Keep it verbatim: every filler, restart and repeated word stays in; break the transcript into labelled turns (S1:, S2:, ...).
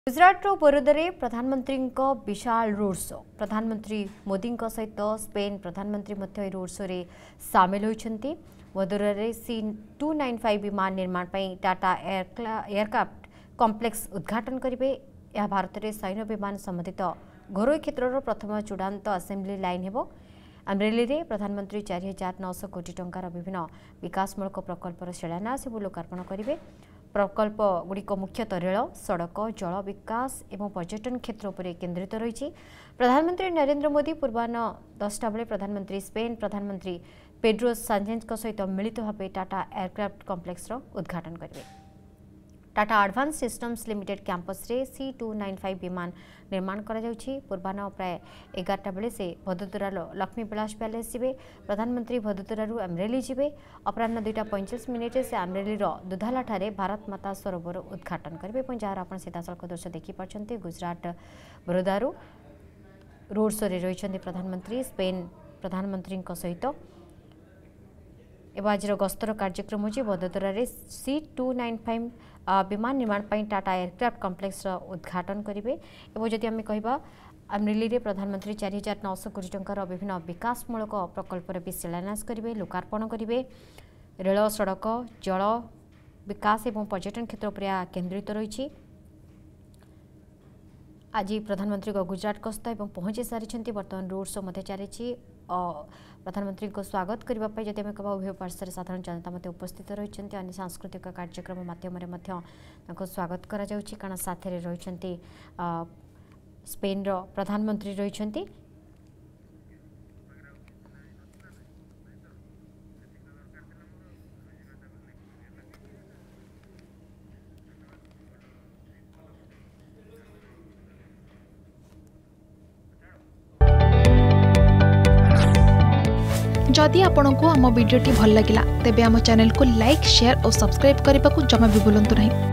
S1: गुजरात बरोदरे प्रधानमंत्री विशाल road show प्रधानमंत्री मोदी सहित स्पेन प्रधानमंत्री रोड शो रे सामिल होती। वदोदरे सी टू नाइन फाइव विमान निर्माण पर टाटा एयरक्राफ्ट कॉम्प्लेक्स उद्घाटन करेंगे। यह भारत में सैन्य विमान संबंधित घरोई क्षेत्र प्रथम चूड़ांत असेंबली लाइन हेबो। अमरेली रे प्रधानमंत्री चार हजार नौश कोटी टंकार विभिन्न विकासमूलक प्रकल्पर शिलान्यास और लोकार्पण करेंगे। प्रकल्प गुड़िक मुख्यतः रेल सड़क जल विकास और पर्यटन क्षेत्र पर केन्द्रित रही। प्रधानमंत्री नरेंद्र मोदी पूर्वाह्न दसटा बेले प्रधानमंत्री स्पेन प्रधानमंत्री पेड्रो सांचेज सहित मिलित भाव टाटा एयरक्राफ्ट कॉम्प्लेक्स उद्घाटन करेंगे। Tata advance systems limited campus रे सी टू नाइन फाइव विमान निर्माण करा जाउछि। पूर्वाह्न प्राय एगारटा बेले से भदोदरा लक्ष्मी विलास पैलेस जीवे। प्रधानमंत्री भदोदरारू अमरेली जीवे। अपराह्न दुईटा पैंचाश मिनिट से अमरेली दुधाला ठारे भारत माता सरोवर उद्घाटन करेंगे। जार आप सीधासख दृश्य देखिपार्टी गुजरात बरोदारू रोड शो रही प्रधानमंत्री स्पेन प्रधानमंत्री सहित आज गस्तर कार्यक्रम होची। Vadodara C two nine five विमान निर्माण पर टाटा एयरक्राफ्ट कॉम्प्लेक्स उद्घाटन करेंगे। और जदि आम कह अमरेली रे प्रधानमंत्री चार हजार नौश कोटी टंकार विभिन्न विकासमूलक प्रकल्पर भी शिलान्यास करेंगे लोकार्पण करेंगे। रेल सड़क जल विकास और पर्यटन क्षेत्र पर केन्द्रित रही। आज प्रधानमंत्री को गुजरात गस्त और पहुंची सारी बर्तमान रोड शो मध्य चली। प्रधानमंत्री को स्वागत करने जब आम कह उभय पार्श्वर साधारण जनता मत उपस्थित रही। अन्य सांस्कृतिक कार्यक्रम माध्यम स्वागत करा जाउछि कारण साथ रही स्पेन रो प्रधानमंत्री रही।
S2: जदि आपंक आम भिडी भल लगा तेब आम चैनल को लाइक शेयर और सब्सक्राइब करने को जमा भी भूलु नहीं।